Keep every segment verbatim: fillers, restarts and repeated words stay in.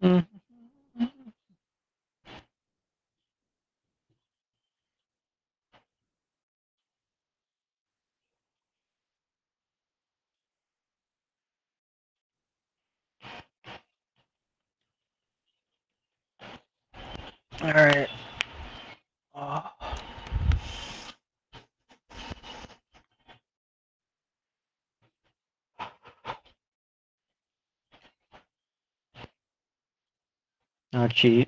Mm. All right. Oh. I'll cheat.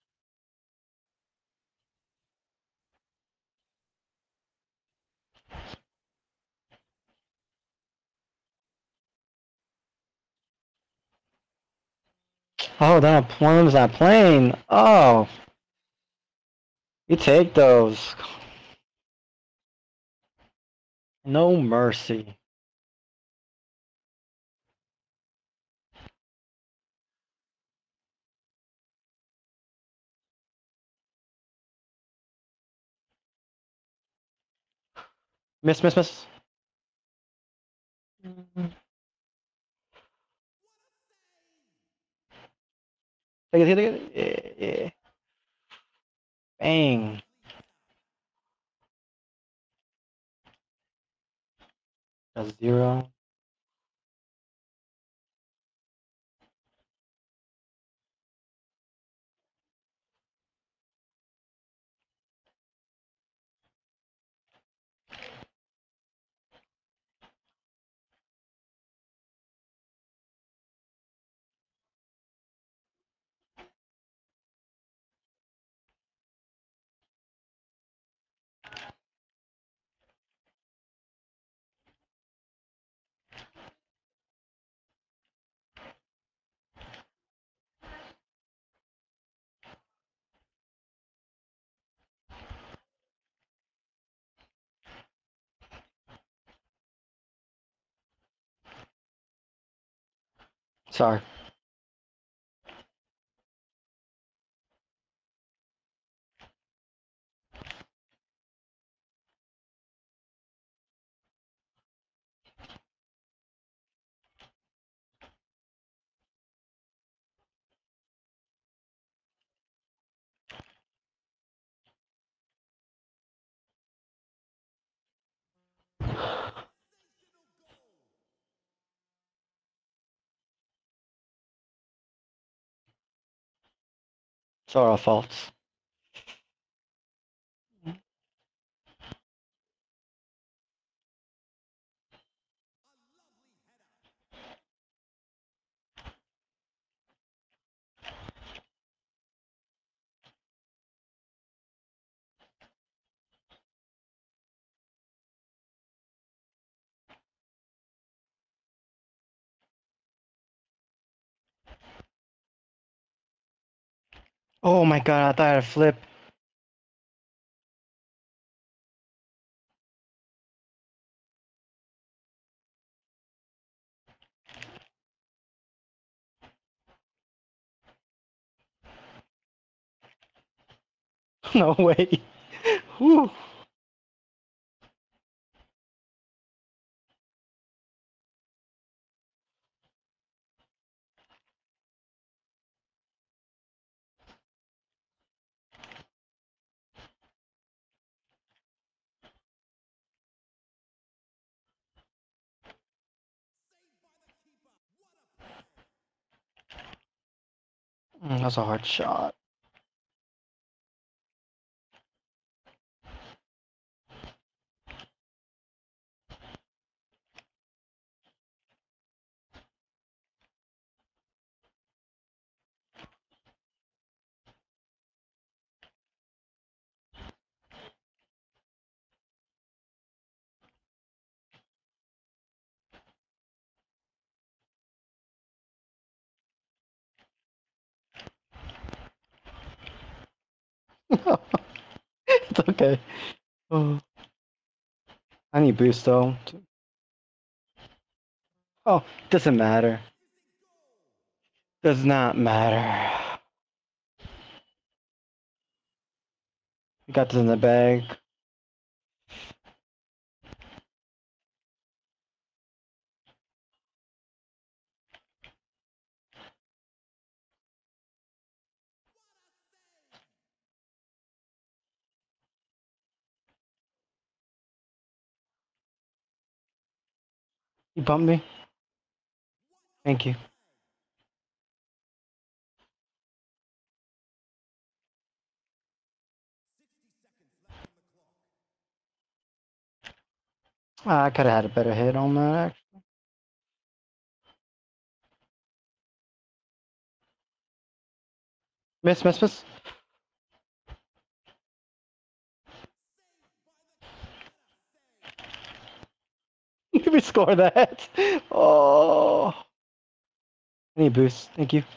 Oh, that one of them's not playing. Oh, you take those. No mercy. Miss, miss, miss. Take it, take it, take it. Yeah, yeah. Bang. That's zero. Sorry. It's our faults. Oh my god, I thought I had a flip. No way. Whew. Mm, that's a hard shot. It's okay. Oh, I need boost though. Oh, doesn't matter. Does not matter. We got this in the bag. You bumped me. Thank you. Ah, I could have had a better hit on that. Miss, miss, miss. Can we score that? Oh. I need a boost. Thank you.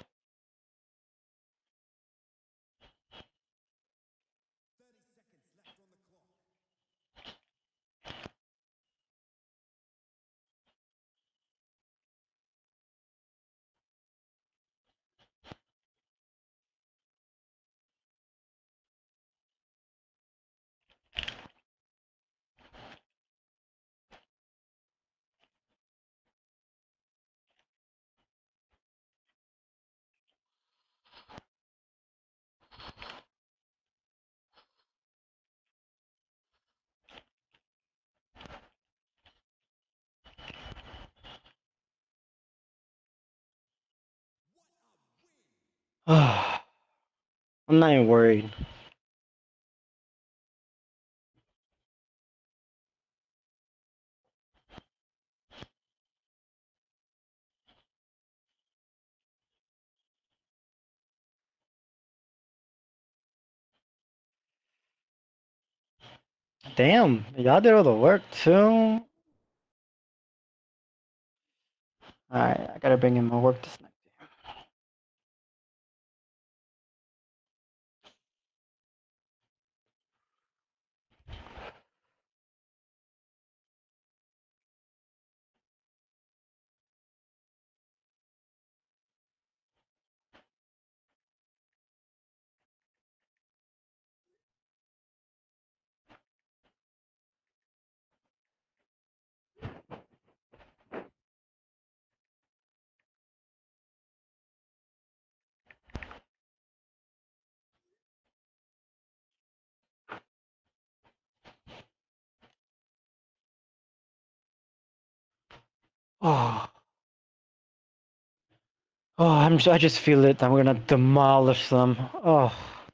I'm not even worried. Damn, y'all did all the work too. Alright, I gotta bring in more work this night. Oh, oh, I'm. I just feel it. I'm gonna demolish them. Oh,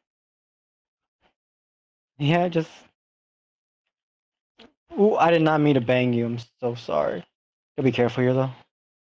yeah, just. Ooh, I did not mean to bang you. I'm so sorry. Gotta be careful here though.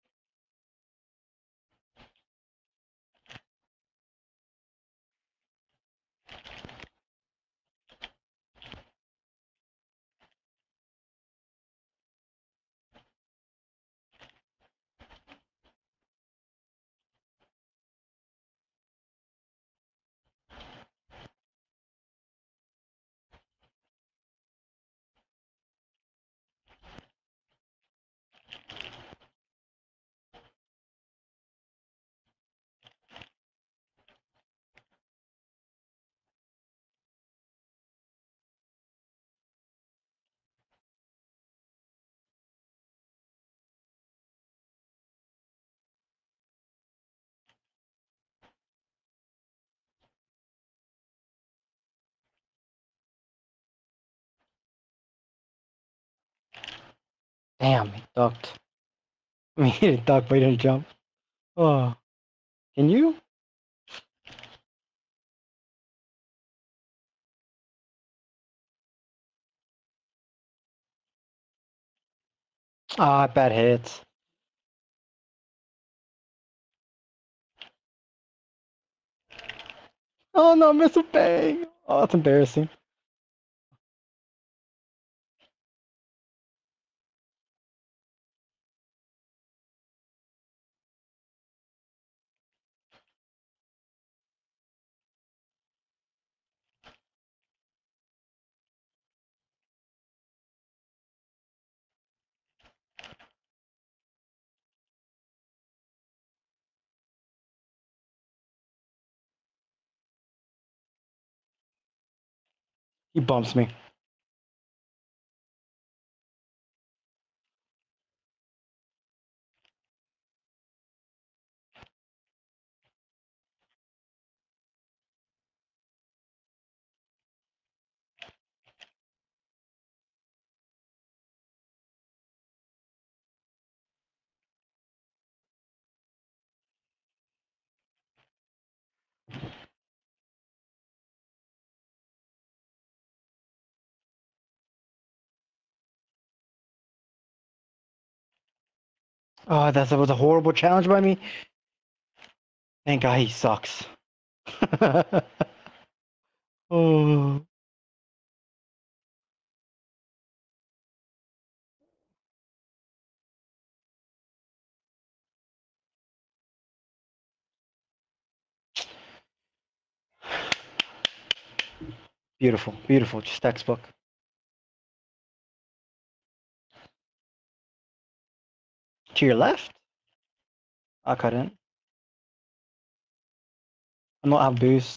Damn, he ducked. I mean, he didn't duck, but he didn't jump. Oh, can you? Ah, bad hits. Oh no, miss a bang. Oh, that's embarrassing. He bumps me. Oh, that was a horrible challenge by me. Thank God he sucks. Oh, beautiful, beautiful, just textbook. To your left? I couldn't. I don't have boost.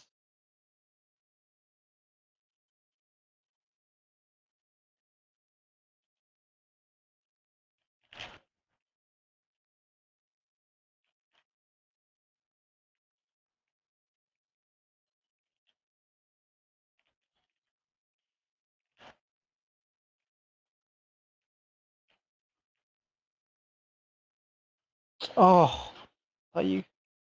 Oh, thought you.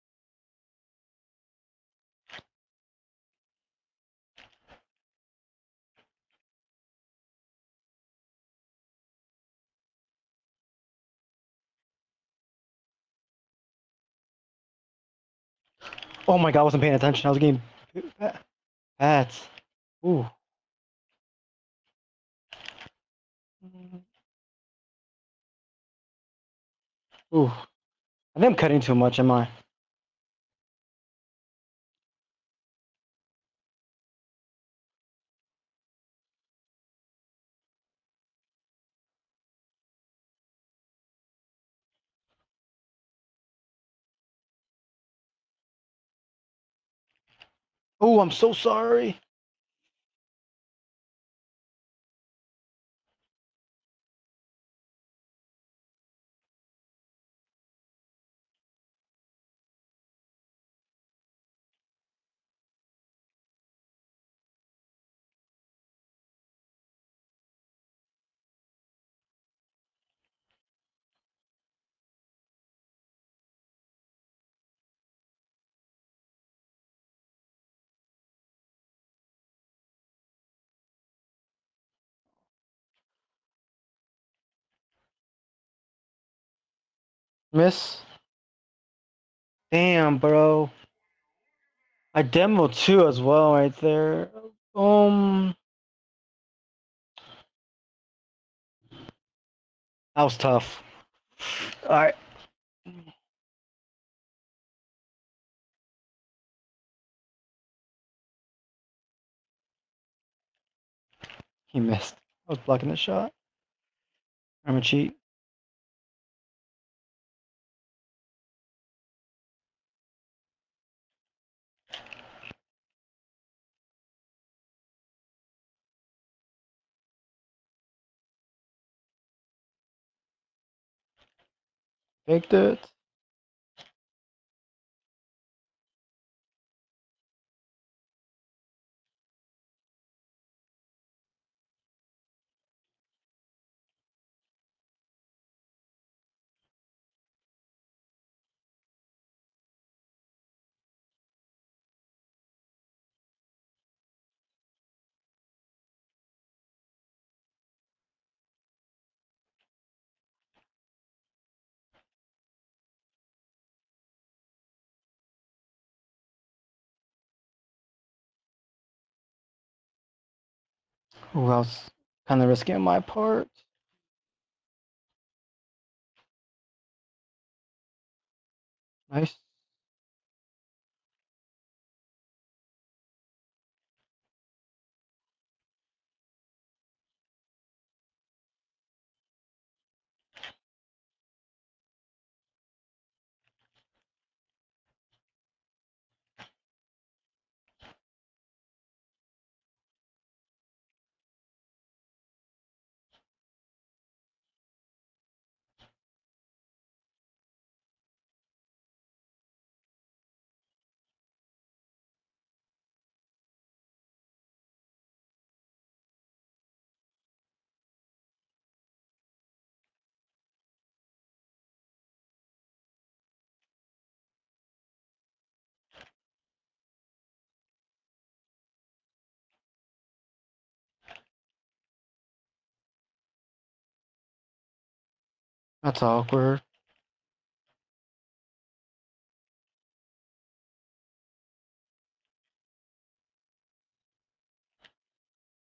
Oh my God, I wasn't paying attention. I was getting bats. Ooh. Ooh. I think I'm cutting too much, am I? Oh, I'm so sorry. Miss. Damn, bro. I demoed two as well right there. Um, that was tough. All right. He missed. I was blocking the shot. I'm a cheat. Faked it. Ooh, I was kind of risky on my part. Nice. That's awkward.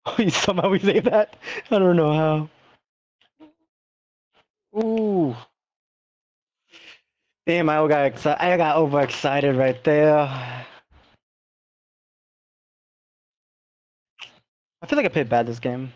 Somehow we saved that. I don't know how. Ooh. Damn, I got excited. I got overexcited right there. I feel like I played bad this game.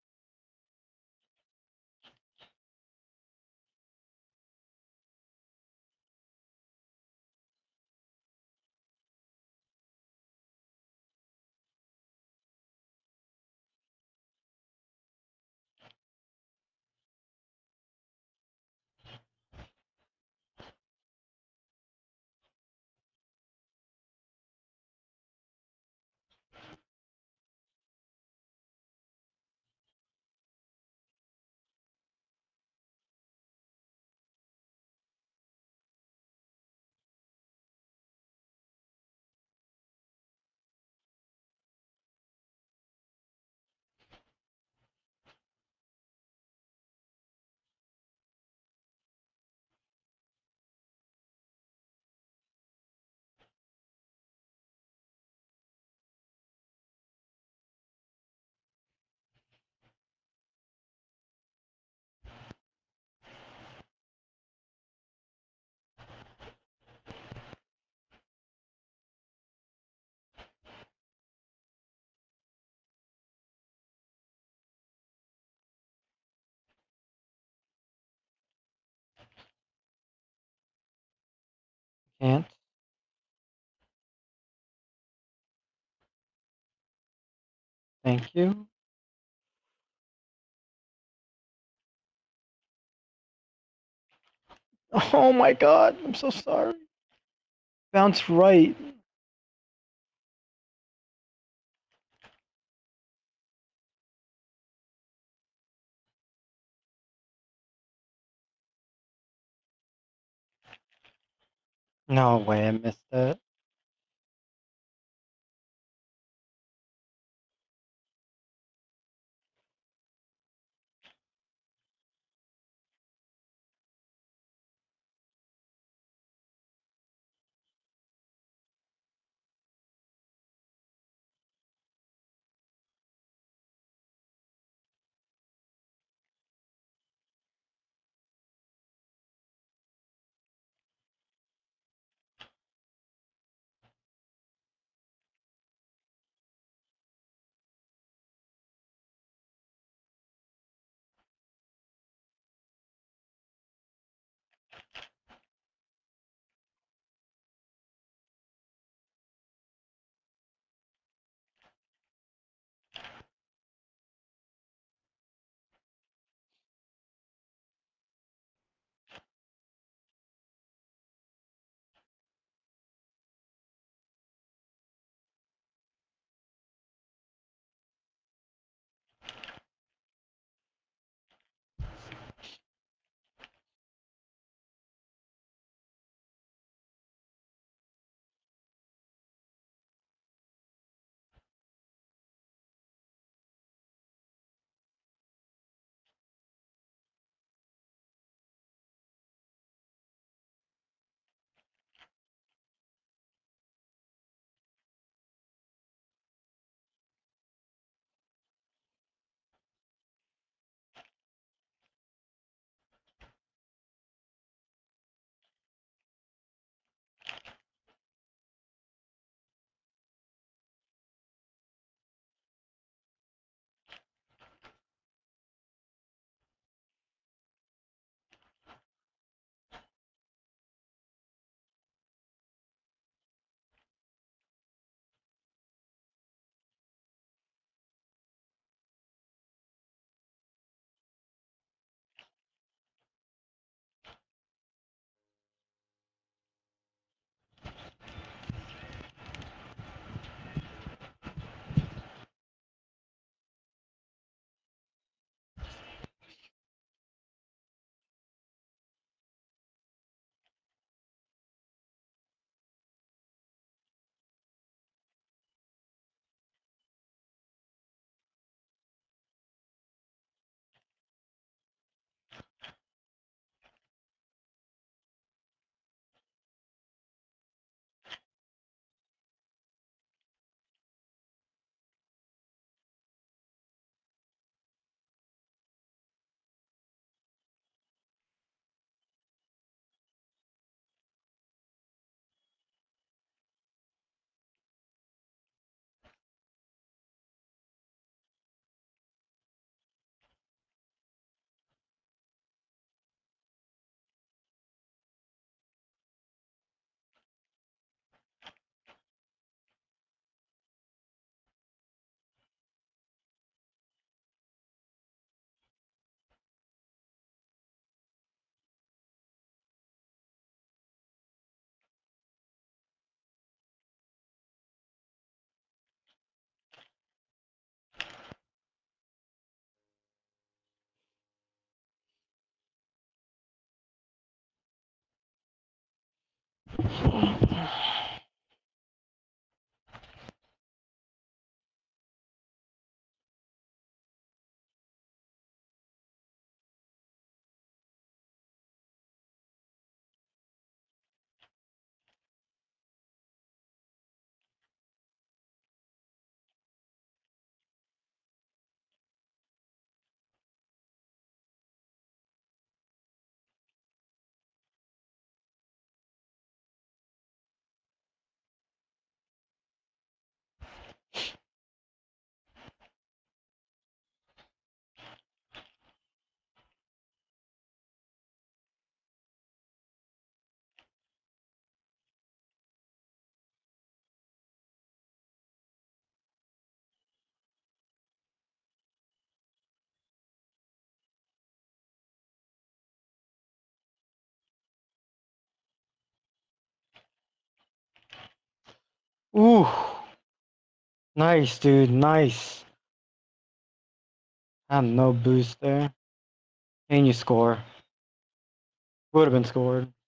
Can't. Thank you. Oh my god, I'm so sorry. Bounce right. No way, I missed it. Ooh. Nice, dude. Nice. I have no boost there. And you score. Would have been scored.